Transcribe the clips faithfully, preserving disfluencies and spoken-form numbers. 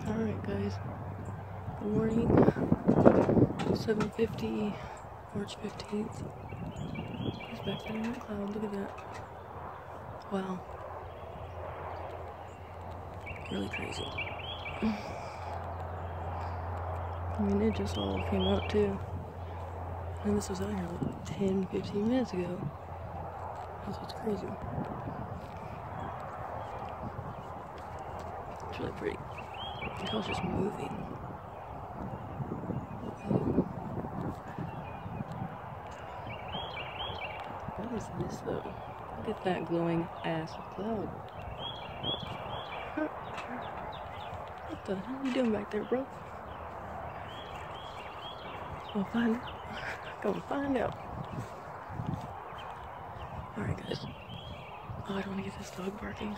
Alright guys, good morning, seven fifty, March fifteenth. He's back there in that cloud, look at that. Wow. Really crazy. I mean, it just all came out too. And this was out here like ten, fifteen minutes ago. That's what's crazy. It's really pretty. I can tell it's just moving. What is this though? Look at that glowing ass cloud. What the hell are you doing back there, bro? Go find out. Go find out. Alright guys. Oh, I don't want to get this dog barking.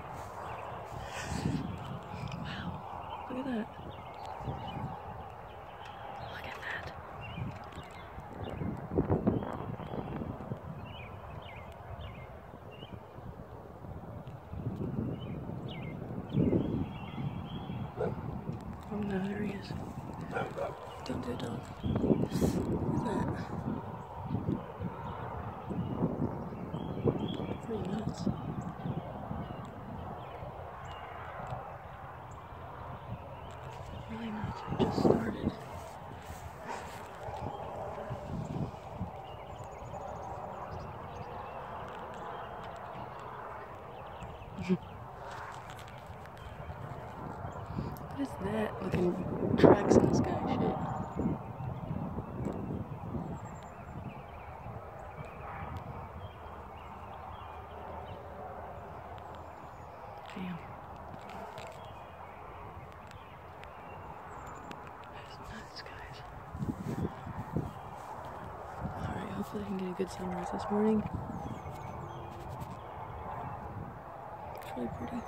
Wow. Look at that. Look at that. Oh no, there he is. Don't do it, dog. Look at that. Pretty nuts. Really nuts. We just started. What is that? Looking tracks in the sky shit. Damn. That's nuts, guys. Alright, hopefully I can get a good sunrise this morning. It's really pretty.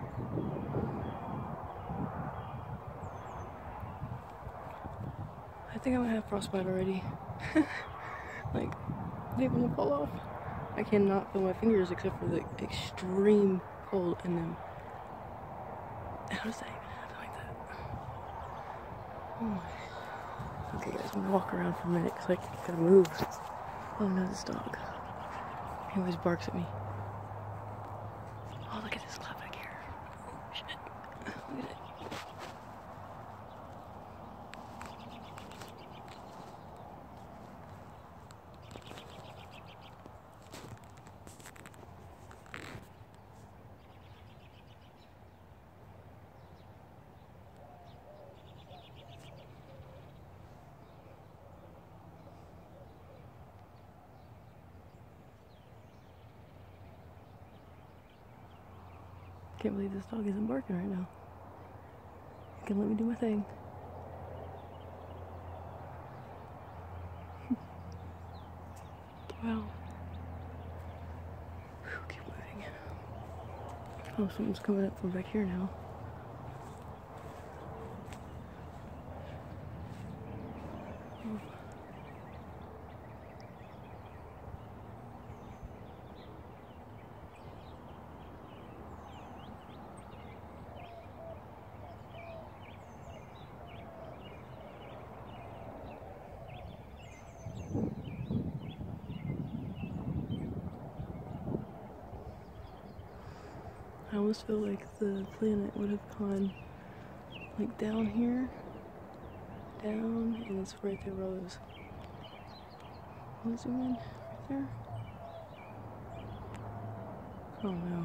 I think I might have frostbite already. Like, they want to fall off. I cannot feel my fingers except for the extreme cold in them. How does that even happen like that? Oh my. Okay guys, I'm gonna walk around for a minute because I gotta move. Oh no, this dog. He always barks at me. Oh, look at this cloud back here. Oh shit. Look at it. Can't believe this dog isn't barking right now. He can let me do my thing. Wow. Whew, keep moving. Oh, something's coming up from back here now. Oh. I almost feel like the planet would have gone like down here, down, and it's right there where all those. I'll zoom in right there. Oh no.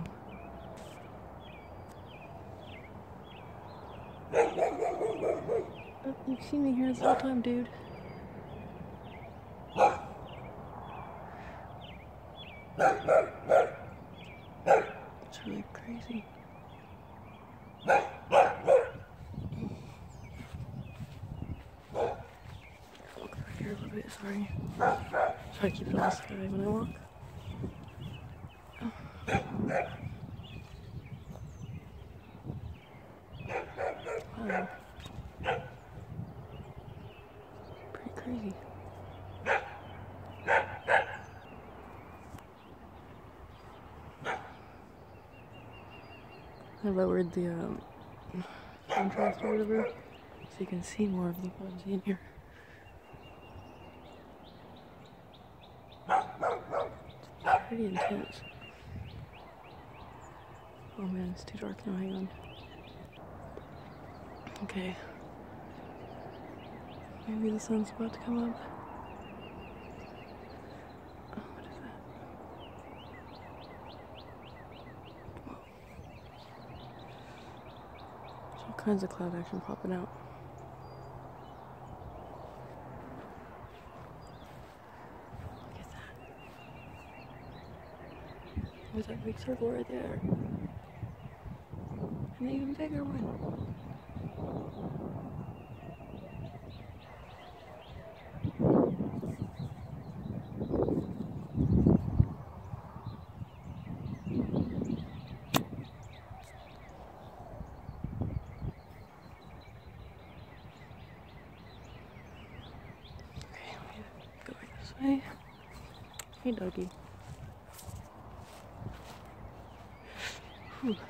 Oh, you've seen me here this whole time, dude. It's really crazy. Walk back here a little bit, sorry. Try to keep it on the sky when I walk. Oh. Wow. Pretty crazy. I lowered the um, contrast or whatever, so you can see more of the bugs in here. It's pretty intense. Oh man, it's too dark now, hang on. Okay. Maybe the sun's about to come up. Oh, what is that? Whoa. There's all kinds of cloud action popping out. Look at that. There's that big circle right there. An even bigger one. Go right this way. Hey, doggy. Whew.